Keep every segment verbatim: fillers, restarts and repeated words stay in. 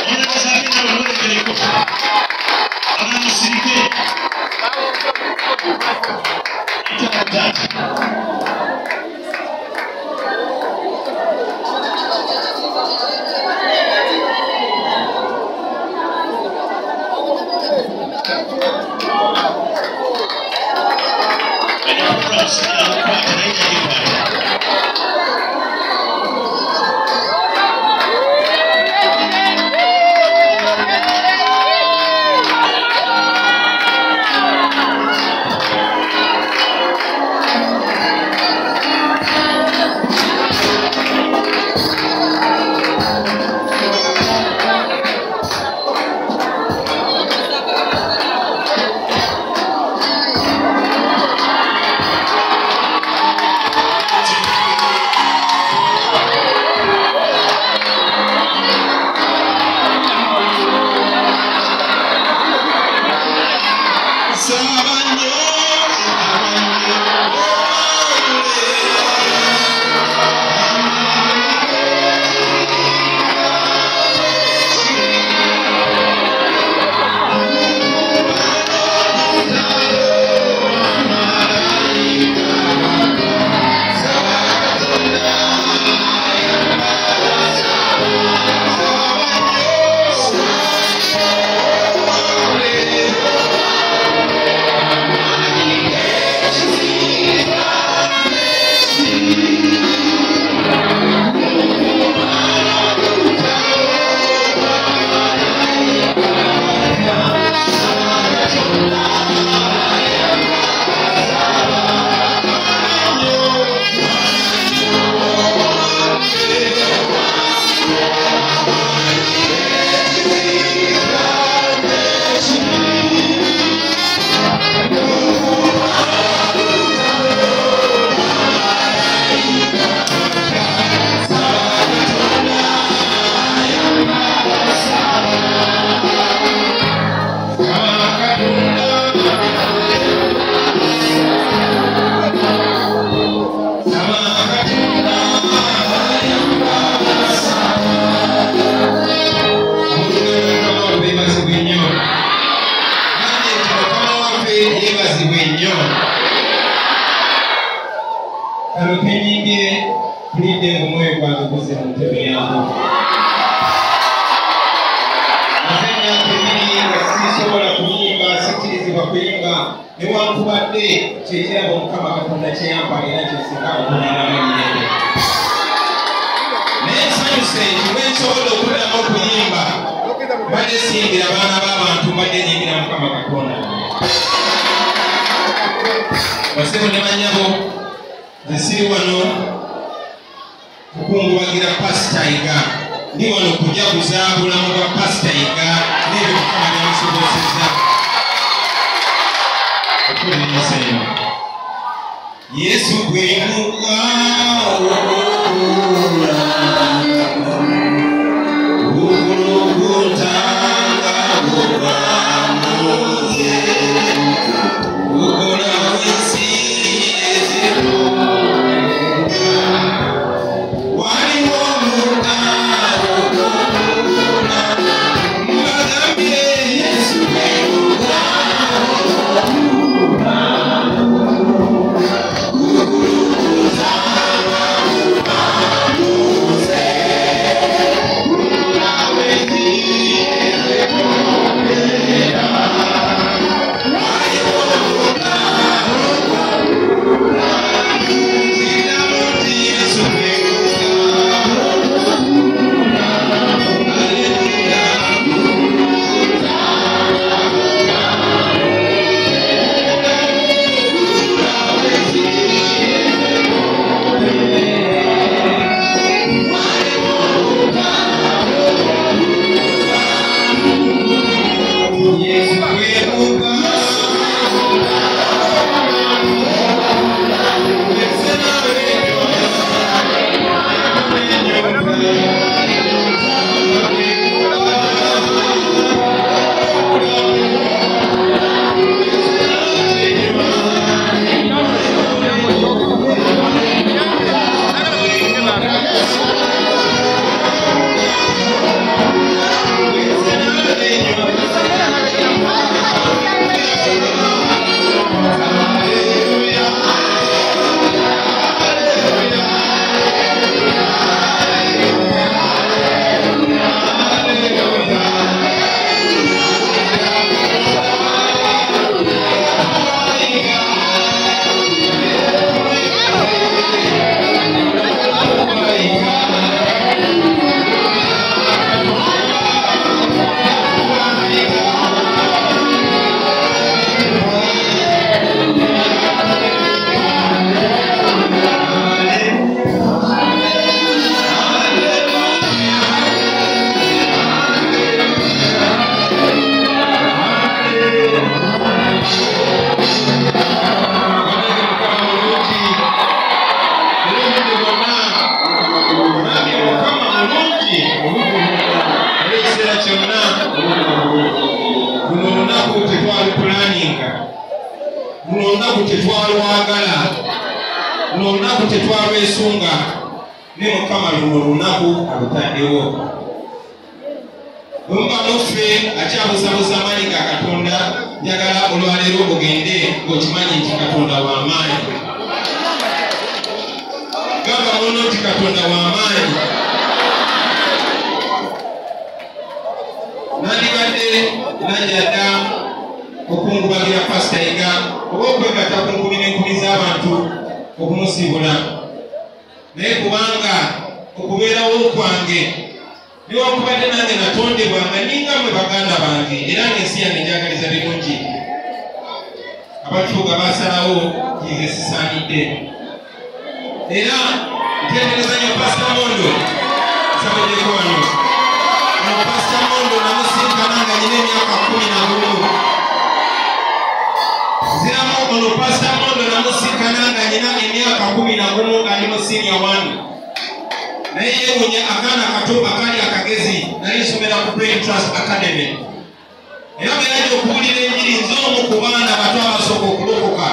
Ooh. olunaku tetwalwagala n'olunaku tetwalwesunga ne Mukama luno olunaku alutaddewo bwemuba muffe akyabuzabuza amaanyi ga Katonda njagala olwaleero ogende ng'okimanyi nti Katonda w'amaanyi gamba muno nti Katonda w'amaanyi nandibadde najjadda okungubagira Pastor Yiga oba okwegatta ku nkumi n'enkumi z'abantu okumusibula naye kubanga okubeerawo kwange newankubadde nange natondebwa nga ninga mwe baganda bange era ng'ensi yange njagaliza birungi abatuuga basalawo nze sisaanidde era ntendereza nnyo Pastor Mondo sabaddeko wano ono Pastor Mondo namusinkana nga nyina emyaka kumi na gumu ziramu ono Pastor Mondo namusinkana nga nyina emyaka kumi na gumu nga ndi mu senior one naye yeewunya akaana kato akali akagezi naye nsomera ku Brain Trust Academy era bwe yajja okuwulira enjiri nze omu ku baana bato abasooka okulokoka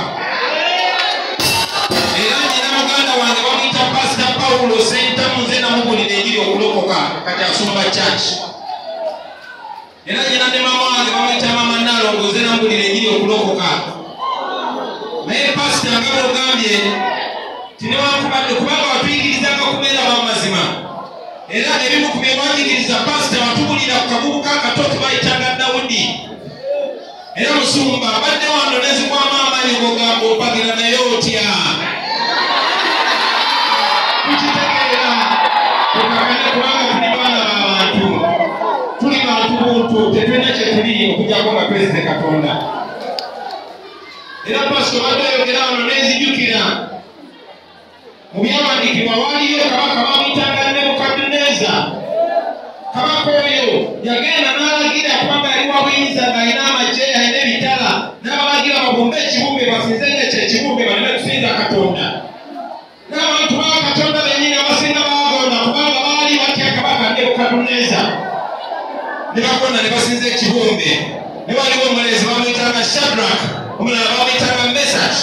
era nyina muganda wange bamuyita Pastor Paulo Sentamu nze namubuulira enjiri okulokoka kati asumba church era nyina ne mama wange bamuyita Mama Nalongo nze namubuulira enjiri okulokoka naye Pastor nga bw'ogambye tinewankubadde kubanga watuyigirizanga kubeera b'amazima era ebimu ku bye wayigiriza Pastor watubulira ku kabubuka akato tubayitanga Dawudi era Musumba abadde wano nezikwamu amaanyi ng'ogamba opagira naye otya tukitegeera tukakane kubanga tuli baana b'abantu tuli bantu buntu tetulina kye tuli okujjako nga twezze Katonda era Pastor badde oyogera wano nezijjukira mu byawandiikibwa waaliyo kabaka bamuyitanga Nebukadduneeza kabaka oyo yagenda n'alagira kubanga yali wa buyinza ng'alina amagye alina ebitala n'abalagira babumbe ekibumbe basinzenga ekyo ekibumbe baleme kusinza Katonda n'abantu ba Katonda bennyini abasinga baagonda kubanga baali batya kabaka Nebukadduneeza ne bagonda ne basinza ekibumbe ne waliwo omulezi bamuyitanga Shadrack omulala bamuyitanga Mesach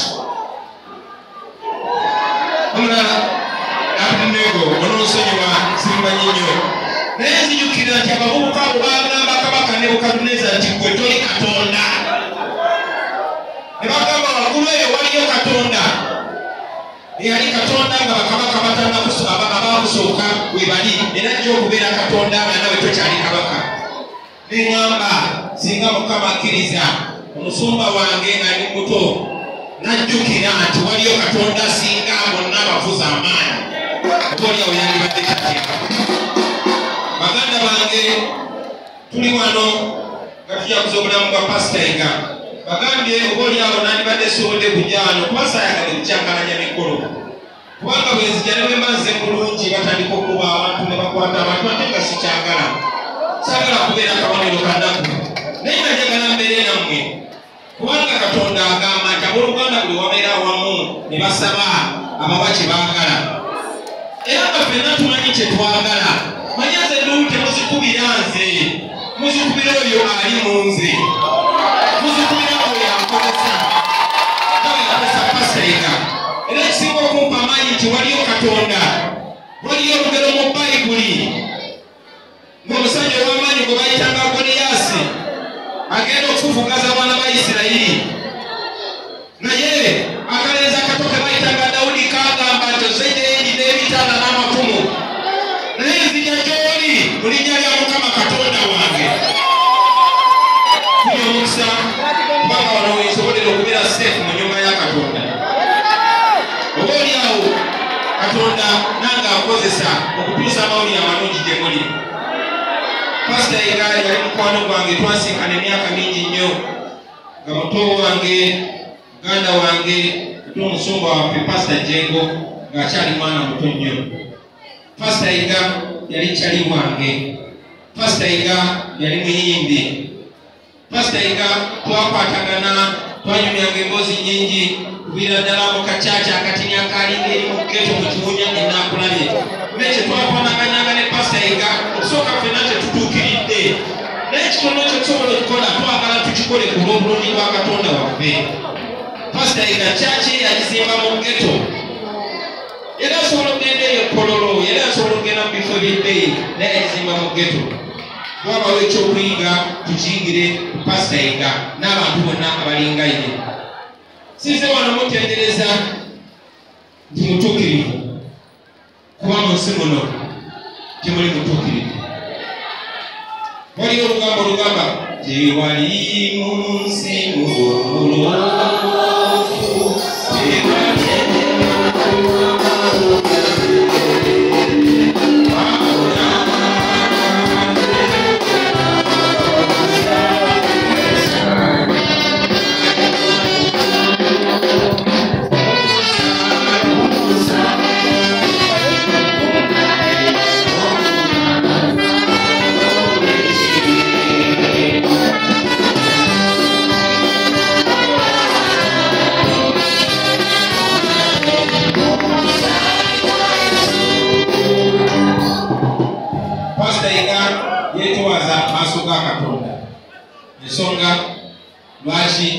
omulala Abednego onoonsonyiwa simumanyi nnyo naye nzijukira nti abavubuka abo bagamba kabaka Nebukadduneeza nti gwe toli Katonda ne bagamba waggulu eyo waliyo Katonda eyali Katonda nga bakabaka abakusooka we bali era ajja okubeera Katonda nga nawe tokyali kabaka neŋŋamba singa Mukama akkiriza omusumba wange nga ndi muto najjukira nti waliyo Katonda singa bonna abafuza amaanyi obaolyawo yandibadde tatya baganda bange tuli wano nga tujaguza obulamu bwa Pastor Yiga bagambye obaolyawo nandibadde sobodde kujja wano kuba saayagala ekyankalanya mikolo kubanga bwenzija ne bwe mazze bulungi batandika okuba abantu ne bakwata abantu ate nga sikyagala saagala kubeera kabonero kanaku naye nga njagala mbeere nammwe kubanga Katonda agamba nti abooluganda buli wabeera awamu ne basaba ababa kye baagala era nga ffenna tumanyi kye twagala manya nze ndumu temuzikubira nze muzikubira oyo ali mu nze muzikubira oyo ankozesa nawe yakozesa Pastor Yiga era ekisinga okumpa amaanyi nti waliyo Katonda waliyo olugero mu Bayibuli ng'omusajja ow'amaanyi gwe bayitanga Goliyaasi agenda okufufugaza abaana ba Isirayiri naye akalenzi akato ke bayitanga Dawudi kagamba nti ozejjeendi n'ebitala n'amafumu naye nzija gy'oli mu linnya lya Mukama Katonda wange kunya omukisa kubanga wano wensobodera okubeera seefu mu nnyumba ya Katonda oba oliawo Katonda nange akozesa okutuusa amawulire amalungi gye muli Pastor Yiga yali mukwano gwange twasinkana emyaka mingi nnyo nga muto wange muganda wange ate omusumba waffe Pastor Jengo ng'akyali mwana muto nnyo Pastor Yiga yali kyali wange Pastor Yiga yali muyimbi Pastor Yiga twakwatagana twanyumyanga emboozi nnyingi kuviira ddala mu kacaca akatini akalinga eri mu geto mu kibunya enaakulabye nekye twakwanaganyanga ne Pastor Yiga okusooka ffenna tetutuukiridde naye ekitono kye tusobola okukola twagala tukikole ku lw'obulungi bwa Katonda waffe pastor ega chachi yagizimba mu ghetto era asobola okugenda eyo kololo era asobola okugenda mu bifo by'ebbeeyi naye yagizimba mu ghetto bwabawo ekyokuyiga tukiyigire pastor ega n'abantu bonna abalinga ye sinze wano mutendereza nti mutuukirivu kuba mu nsi muno temuli mutuukirivu waliyo olugambo olugamba tewali mu nsi muno mulongoofu yeetwaza maaso ga Katonda ensonga lwaki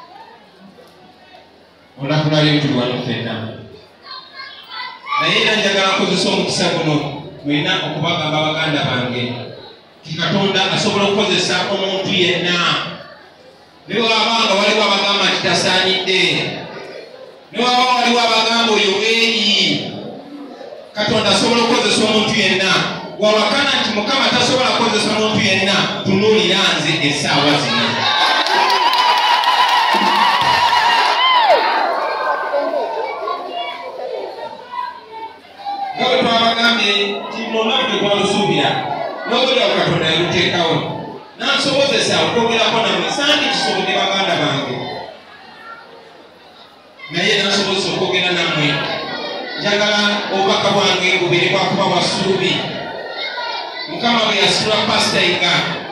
olunaku lwaleero tuli wano ffenna naye era njagala nkozesa omukisa guno mwena okubagamba baganda bange ti Katonda asobola okukozesa omuntu yenna ne bw'abanga waliwo abagamba nti tasaanidde ne waba waliwo abagamba oyo eeyi Katonda asobola okukozesa omuntu yenna wawakana nti Mukama tasobola kukozesa omuntu yenna tunuulira nze essaawa zino nga bwe twabagambye nti lunaku tetwalusuubira n'obulirawo Katonda yaluteekawo n'ansobozesa okwogerako nammwe sandi kisobodde baganda bange naye n'ansobozesa okwogera nammwe njagala obubaka bwange bubiri bwakuba bwa ssuubi Mukama bwe yasitula pastor ega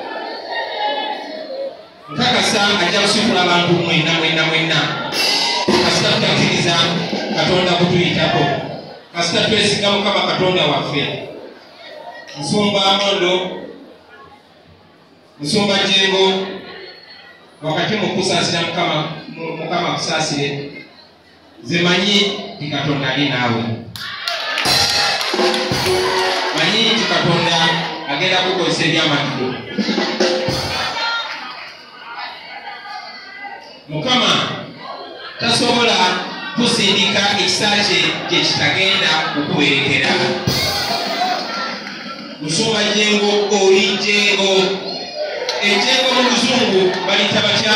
nkakasa ajja kusitula abantu mwenna mwenna mwenna kasita tutakkiriza Katonda kutuyitako kasita twesiga Mukama Katonda waffe Nsumba Amondo Nsumba Jengo wakati mu kusaasira Mukama Mukama kusaasire ze manyi ti Katonda ali naawe manyi ti Katonda agenda kukozesa ebyamatulo Mukama tasobola kusindika ekisa kye gye kitagenda okuberekera Nsumba Jengo oli Jengo ejengo mu Luzungu balita batya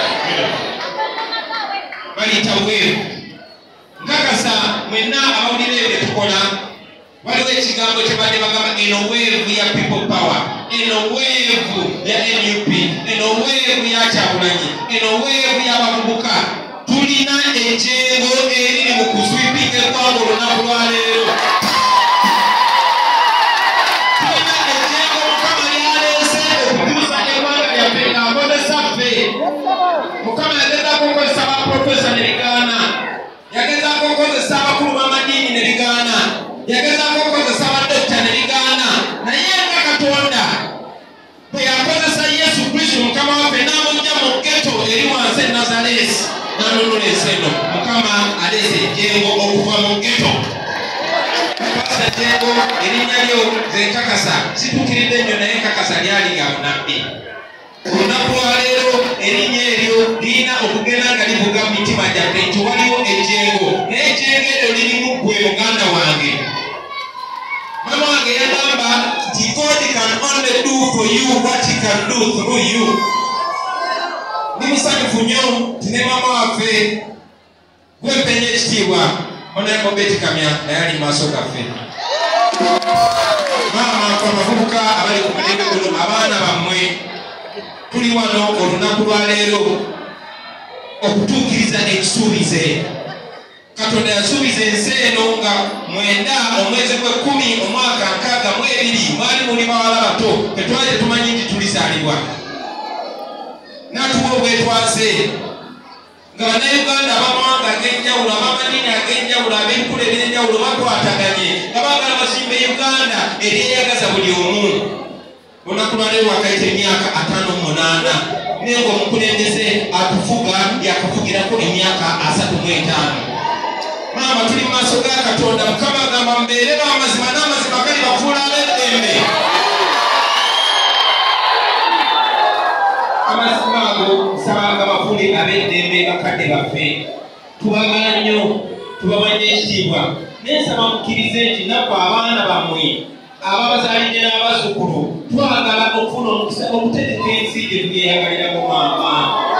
balita weevu nkakasa mwenna abawulira ebyo tukola waliwo ekigambo kye badde bagamba eno weevu ya people power eno weevu ya N U P eno weevu ya Kyagulanyi eno weevu y'abavubuka tulina ejengo eriri mu kuswipinga eggwanga olunaku lwaleero tulina ejengo Mukama lyaleese okutuusa eggwanga lyaffe ng'akozesa ffe Mukama yagezaako okukozesa abaprofesa ne ligaana yagezaako okukozesa abakulu b'amadiini ne ligaana yagezaako okukozesa abadokita ne ligaana naye nga Katonda bwe yakozesa Yesu Kristo Mukama waffe n'amugya mu ghetto eri wansi e Nazareesi n'anunulesa eno Mukama aleese ejjengo okuva mu ghetto pasita Jengo erinnya lyo ze nkakasa situukiridde nnyo naye nkakasa lyali lya bunabbi olunaku lwaleero erinnya eryo lirina okugenda nga livuga mu mitima gyaffe nti waliwo ejjengo naye ejjengo eryo lirimu ggwe muganda wange mama wange yagamba nti God can only do for you what he can do through you ndi musanyufu nnyo nti ne mama waffe gwempenya ekitiibwa onaye Obeti Kamya naye ali mu maaso gaffe maama abavubuka abali ku mulembe guno abaana bammwe tuli wano olunaku lwaleero okutuukiriza ekisuubize Katonda yasuubiza ensi eno nga mwenda omwezi gw'ekkumi omwaka nkaaga mu ebiri mwali muli bawala bato tetwali tetumanyi nti tulizaalibwa n'atuwa obwetwaze nga bannayuganda abamawanga ag'enjawulo ab'amadini ag'enjawulo ab'enkula ebyenjawulo bakwataganye nga baagala basimbe Uganda eryeyagaza buli omu olunaku lwaleero wakayita emyaka ataano munaana nengo omukulembeze atufuga yakafugirako emyaka asatu mu etaano. Maama tuli mu maaso ga Katonda. Mukama agamba mbeere b'amazima n'amazima gali bafuula ab'eddembe. Amazima ago nsabanga bafuule ab'eddembe bakadde baffe. Tubagala nnyo, tubawa n'ekitiibwa. Nensaba mukkirize nti naffe abaana bammwe ababazaalidde n'abazzukulu twagala okufuna omukisa okutegeka ensi gye tuyeyagalirako maama.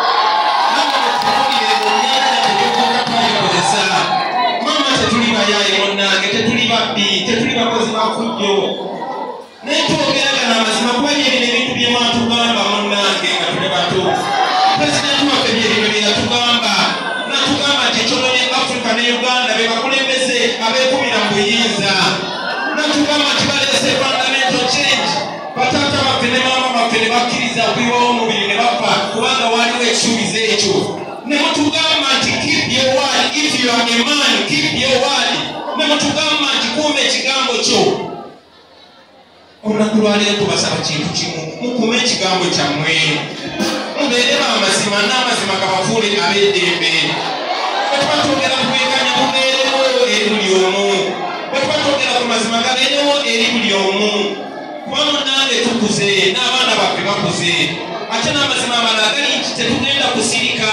Maama tetuli bayaaye munnange, tetuli babbi, tetuli bakozi ba ffujjo. Naye twogeragana amazima kubanga ebino ebintu bye mwatugamba munnange nga tuli bato. Pulezidenti waffe byebino bye yatugamba. Natugamba nti ekyonoonye Africa ne Uganda be bakulembeze abeekumira mu buyinza. Natugamba nti baleese fundamental change. Bataata baffe ne maama baffe ne bakkiriza okuyiwawo omubiri ne bafa kubanga waliwo ekisuubizo ekyo. Ne mutugamba nti keep your word, if you are a man, keep your word. Ne mutugamba nti kuuma ekigambo kyo. Olunaku lwaleero tubasaba kintu kimu, mukuume ekigambo kyammwe. Mubeere b'amazima n'amazima gabafuule ab'eddembe. Bwe tuba twogera ku bwenkanya bubeerewo eri buli omu. Bwe tuba twogera ku mazima gabeerewo eri buli omu. Kuba munnange tukuze n'abaana baffe bakuze. Ate n'amazima amalala gali nti tetugenda kusirika.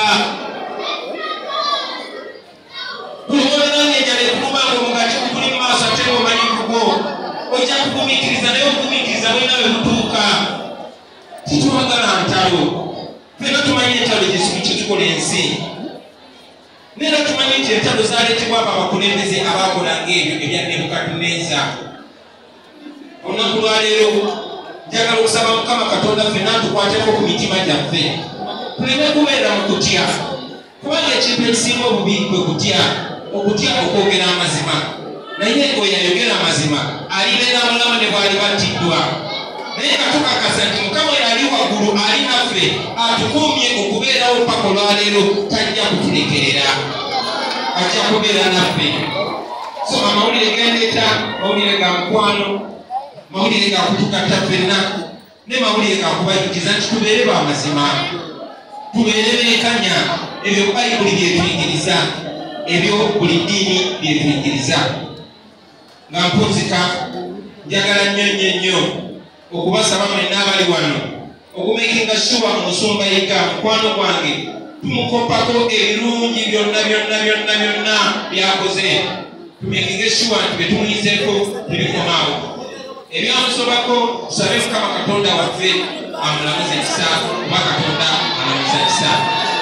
Kuboolera ng'enjala ekukuba ng'omugati guli mu maaso ate ng'omanyi kugwo. Ojja kugumiikiriza naye ogumiikiriza bwena bwe butuuka. Titwagala ntalo. Fena tumanyi entalo gy'ekimu kye tukola ensi. Neera tumanyi nti entalo zaaleetebwa abo abakulembeze abaakolanga ebyo ebya Nebukadduneeza. Olunaku lwaleero njagala okusaba Mukama Katonda ffenna atukwateko ku mitima gyaffe. Tuleme kubeera mu kutya. Kubanga ekintu ekisinga obubi kwe kutya. Okutya okwogera amazima. Naye oyo ayogera amazima alibeera mulamu ne bw'ali battiddwa. Naye katukakasa nti Mukama oyo ali waggulu ali naffe atukuumye okubeerawo mpaka olwaleero tajja kutulekerera. Ajja kubeera naffe. So amawulire gendeeta mawulire ga mukwano, mawulire ga kutukatta ffenna, ne mawulire ga kubajukiza nti tubeere b'amazima. Tubeere beekanya ebyo Bayibuli byetuyigiriza, ebyo buli ddiini byetuyigiriza. Nga mpunzika njagala nnyo nnyo nnyo okubasaba mwenna abali wano okumekinga shuwa omusumba yika mukwano gwange tumukoppako ebirungi byonna byonna byonna byonna byakoze. Tumekinga shuwa nti betumuyizeko tebikomaawo. Ebyamusobako tusabe Mukama Katonda waffe amulamuze ekisa kuba Katonda amulamuze ekisa.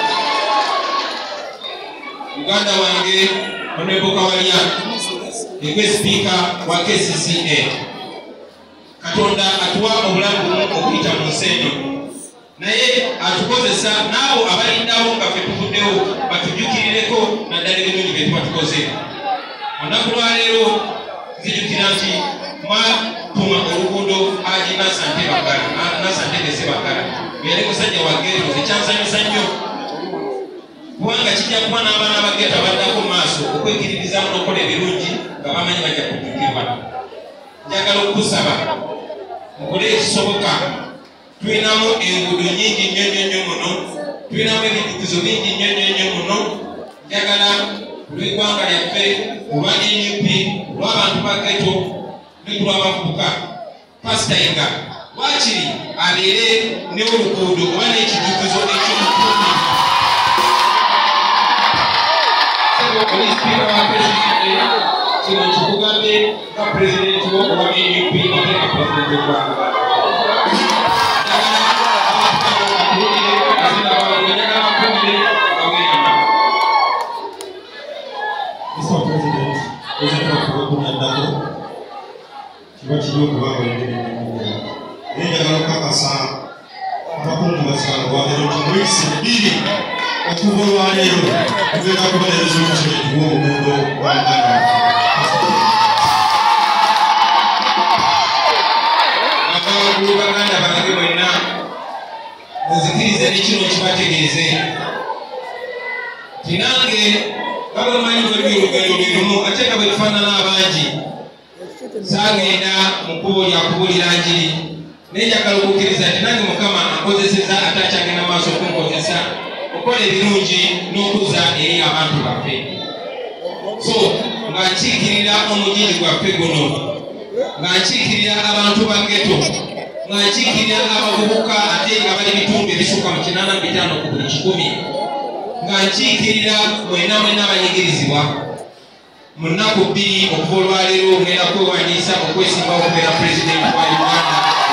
Muganda wange Honorable Kawalya Egwe Speaker wa K C C A. Katonda atuwa obulamu bumu okuyita mu nsi eno. Naye atukozesa naawo abalindawo nga ffe tuvuddewo batujjukirireko naddala ebirungi bye tuba tukoze. Olunaku lwaleero nzijukira nti mwatuma oluguudo Haji Nasante Bakala, Nasante Bese Bakala. Yali musajja wa geeto, ekyansanyusa nnyo. Kubanga kijja kuba n'abaana abageeto abaddako mu maaso okwekiririzamu n'okola ebirungi nga bamanyi bajja kujjukirwa. Njagala okusaba mukole ekisoboka. Tulinamu enguudo nnyingi nnyo nnyo nnyo muno, tulinamu ebijjukizo bingi nnyo nnyo nnyo muno. Njagala olw'eggwanga lyaffe olwa N U P olw'abantu ba geeto ne kulw'abavubuka Pastor Yenga waakiri abeere n'oluguudo oba n'ekijjukizo eky'omukuumi. Oli Speaker wa K C C A kino kikugambe nga Pulezidenti wo owa N U P ate nga Pulezidenti w'eggwanga. Mister President, President of the Kunyandako, kiba kiri okuba olulimi naye njagala okukakasa abakungu basanga lwaleero nti mu wiiki bbiri okuva olwaleero tugenda kubalereza omukiro tuwa obuguudo bwa Uganda. Abakulu Baganda bange mwenna muzikirize ne kino kibategeeze nti nange nga bwe mumanyi bwe luli olugendo lwe lumu ate nga bwe tufaanana abangi saagenda mu kkubo lya kubuulira njiri nenjagala okukkiriza nti nange Mukama ankozesezza ate akyagenda maaso okunkozesa okukola ebirungi n'okuzza eri abantu baffe. So nga nkiikirira omugigi gwaffe guno, nga nkiikirira abantu ba ghetto, nga nkiikirira abavubuka ate nga bali bitundu ebisukka mu kinaana mu bitaano ku buli kikumi, nga nkiikirira mwenna mwenna abanyigirizibwa mu nnaku bbiri okuva olwaleero ngenda kwewandiisa okwesimba okubeera pulezidenti wa Uganda.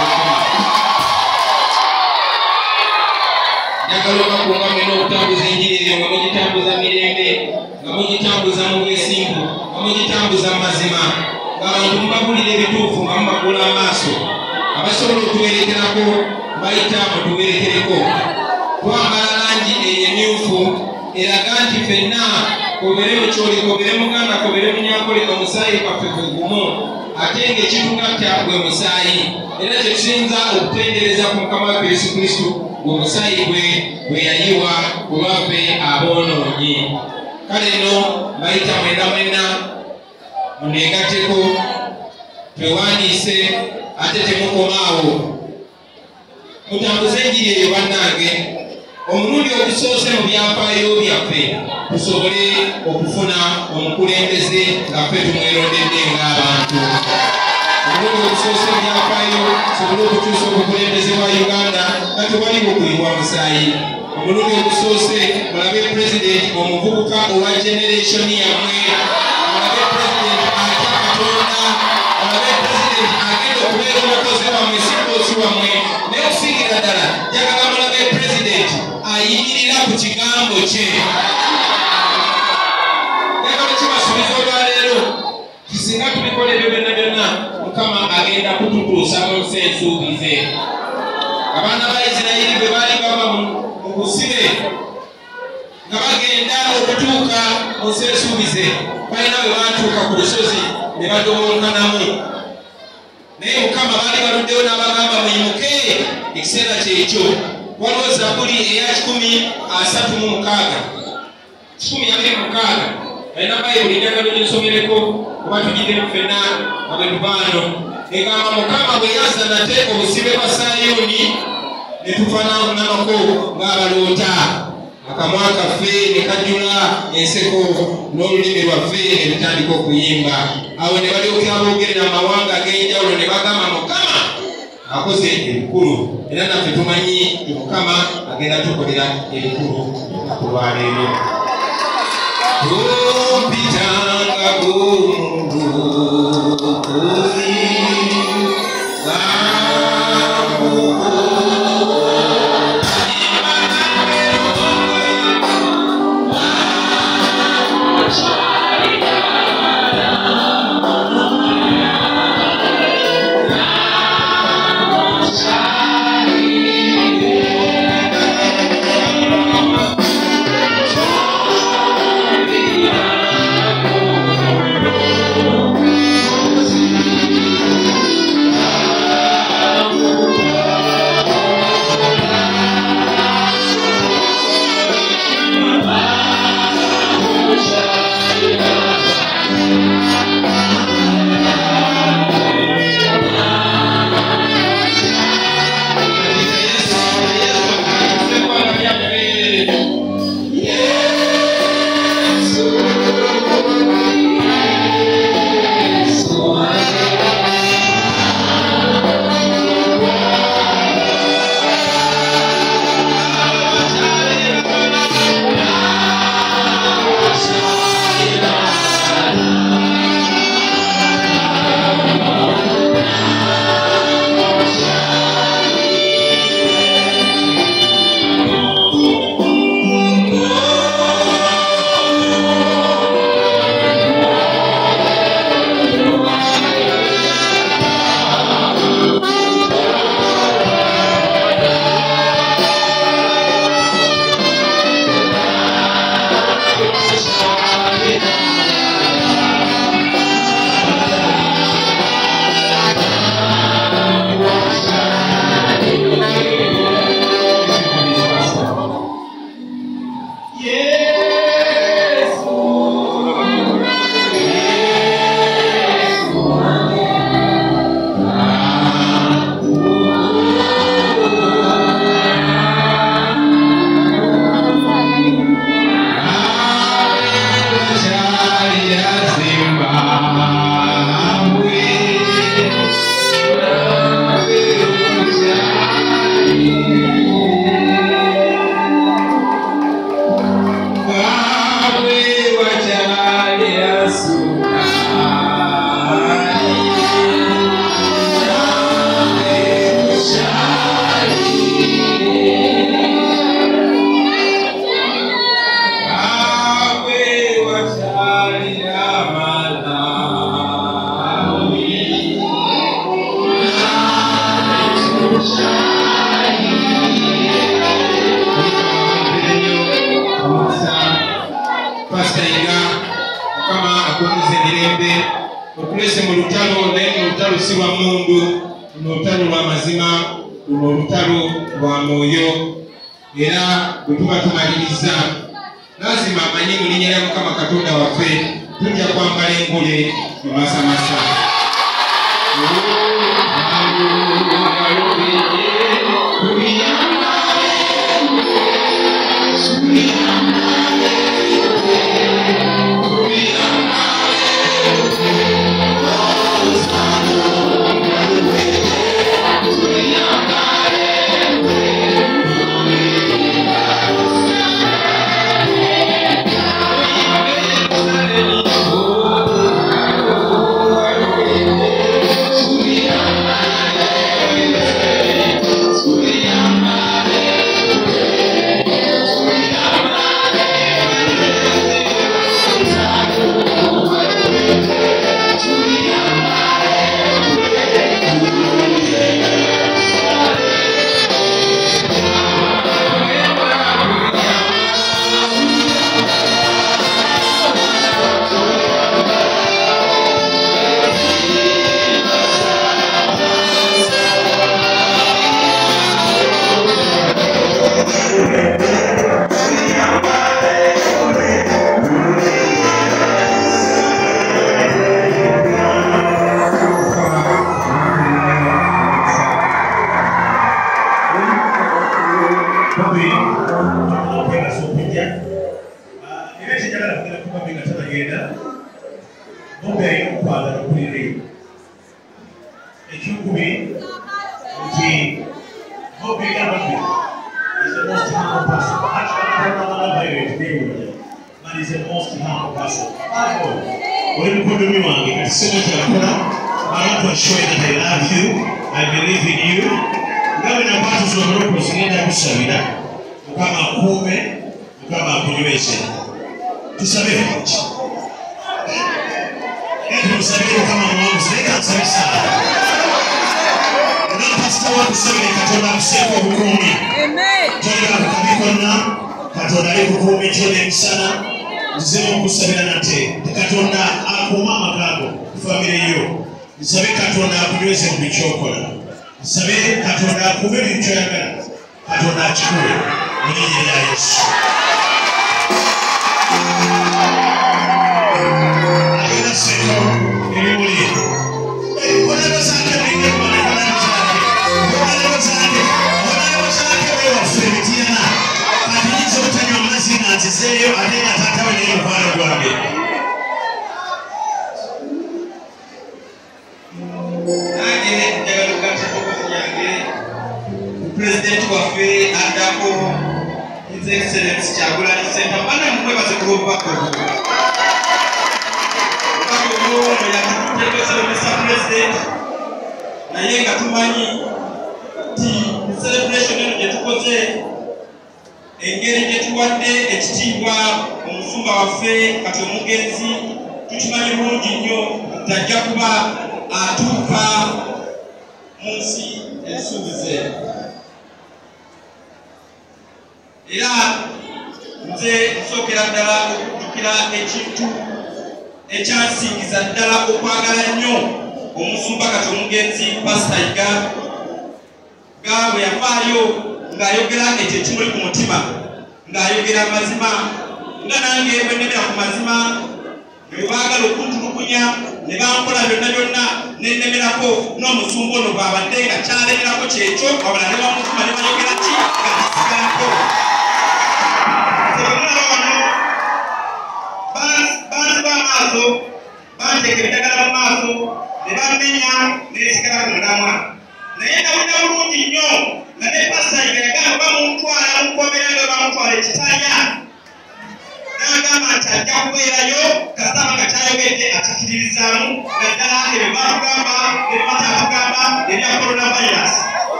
Njagala obakunga mwena okutambuza enjiri eyo nga mugitambuza mirembe, nga mugitambuza mu bwesimbu, nga mugitambuza mu mazima, ng'abantu mubabulira ebituufu nga mubagula amaaso. Abasobola okuwerekerako bayita mutuwerekereko. Twambala langi eyo emyufu eraga nti ffenna kobere mu kyoli, kobere muganda, kobere munyankole, omusaayi kwaffe gwe gumu ate ng'ekitugatta gwe musaayi. Era kye tusinza okutendereza ku Mukama waffe Yesu Kristo, gwe musaayi gwe gwe yayiwa ku lwaffe aboonoonyi. Kale nno bayita mwenna mwenna muneegatteko, twewandiise ate temukomaawo, mutambuze enjiri eyo bannange. Omulundi ogusoose mu byafaayo byaffe tusobole okufuna omukulembeze nga ffe tumwerondedde ng'abantu. Omulundi ogusoose mu byafaayo tusobole okukyusa obukulembeze bwa Uganda nga tewali bukuyiwa musaayi. Omulundi ogusoose mulabe pulezidenti omuvubuka owa generation yammwe, mulabe pulezidenti atya Katonda, mulabe pulezidenti agenda okubeera omukozi wammwe si boosi wammwe. Naye okusingira ddala njagala mulabe pulezidenti ayimirira ku kigambo kye. Njagala kibasuubiza olwaleero kisinga tubikola ebyo byonna byonna Mukama agenda kututuusa mu nsi ensuubize. Abaana ba Isirayiri bwe baali bava mu busibe nga bagenda okutuuka mu nsi ensuubize, balina bwe baatuuka ku lusozi ne badowoonkanamu. Naye Mukama baali baluddeyo n'abagamba muyimuke, ekiseera kyekyo. Waliwo Zabbuli eya kikumi asatu mu mukaaga, kikumi abiri mu mukaaga. Alina Bayibuli njagala ginsomereko kuba tugiddemu ffenna nga bwe tuvaano. Egamba Mukama bwe yazza nate obusibe bwa Sayuuni ne tufaananako ng'abaloota. Akamwa kaffe ne kajjula enseko n'olulimi lwaffe ne lutandika okuyimba. Awo ne balyokera boogerera amawanga ag'enjawulo ne bagamba Mukama akoze ebikulu, era naffe tumanyi Mukama agenda tukolera ebikulu ku lwaleero. Tumpitanga kumudukuzi Oh, Pastor Iga kama akumize mirembe okulese mu lutalo naye mu lutalo si lwa mundu mu lutalo lwa mazima mu lutalo lwa mwoyo era bwe tuba tumaliriza lazima amanye mu linnya lya Mukama Katonda waffe tujja kwambala engule mu masamasa.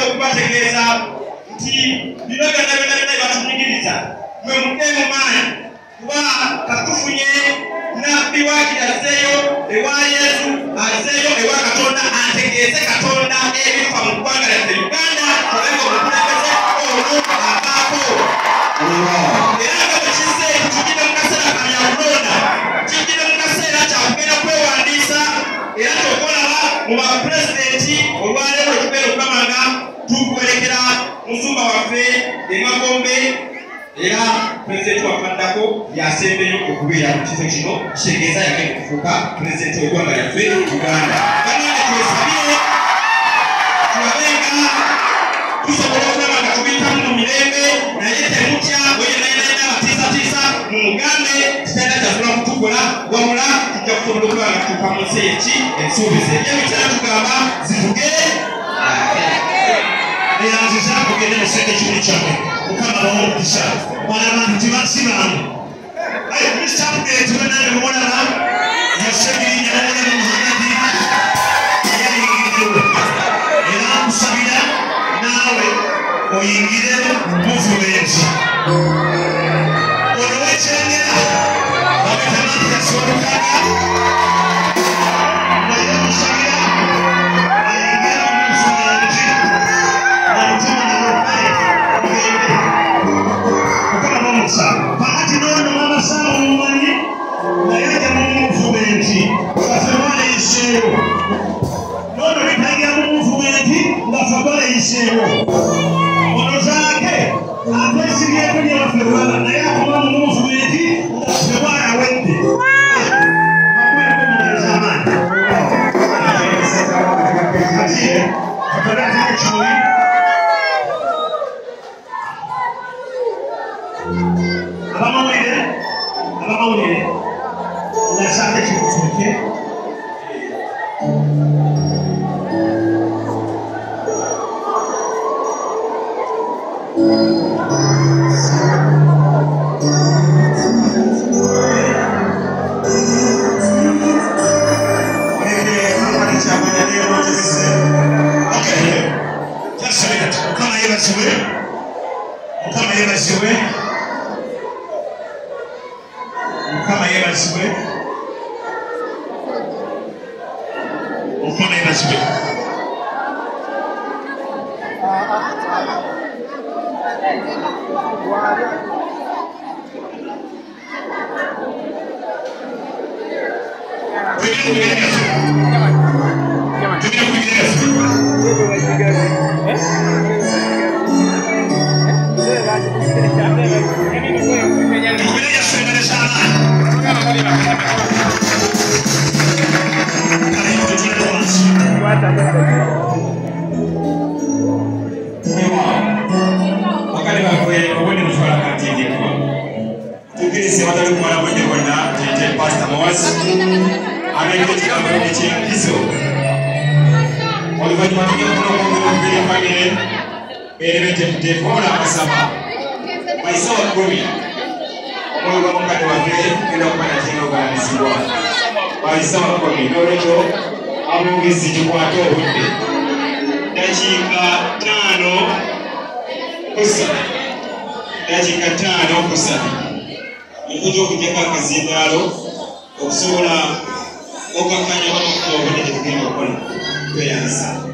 okubategeeza nti bino byonna byonna byonna batunyigiriza mwe mutemu maanyi kuba katufunye nabbi waakiri azzeeyo ewa Yesu azzeeyo ewa Katonda ategeeze Katonda ebifa mu ggwanga lyaffe Uganda kubanga omukulembeze ono akaako era nga bwe kizze tujjire mu kaseera ka byakulonda tujjire mu kaseera kya kugenda kwewandiisa era kyokolaba mu bapulezidenti olwaleero ekigenda okugamba nga tukuwerekera musumba waffe Emagombe era pulezidenti wafaddako yasembeyo okubeera mu kifo kino kitegeeza yagenda okufuuka pulezidenti w'eggwanga lyaffe Uganda. Bannange twesabire tulabenga tusobola okulaba nga tubiyitamu mu mirembe naye temutya weyenayinaina abatiisatiisa mu mugambe kitalina kyasobola kutukola wamula tujja kusobola okuba nga tutuuka mu nsi eki ensuubize ebyebitera tugamba zivuge eyanziza kugende mu sente kibuli kyamme mukama bawomukisa bana abantu tibasibamu aye misitapugeti wenange mumulaba yasegirinya omulaba muhamadi yayingirewo era nkusabira naawe oyingire muvumenti ono wekyengera babetamantikasoolukaga naye musabira ayingire muvumenti omutima nalokale ogende mukama bomusa pakati nono mamasawo mumanyi naye ajja mu muvumenti kaffe baleyiseewo nono bitagira mu muvumenti nga ffe baleyiseewo ono zaake atesibyeko lyewaffe lwala naye akuba mu muvumenti nga ffe bwayawedde makwekumuneza amaanyi kati katondateko kimuli abamawulire abamawulire ngasaate kikufuuke Mukama yebazibwe Mukama yebazibwe Mukama yebazibwe Mukama yebazibwe wakati bakwe obone mutwala katindikwa tukirisi watali kumala kwenye kwenda tete Pastor Moaz ameketi kama ni chingizo walifanya matokeo kuna kwa mbele family elevete mtefola akasaba maisa wa kumi moyo wa mkate wa vile kila kupata tino kanisiwa maisa wa kumi nolecho amongezi chukwato hunde dakika tano kusa dakika tano kusa nikuja kujeka kazindalo okusobola okakanya bamukuba obudde tekugenda okukola tweyanza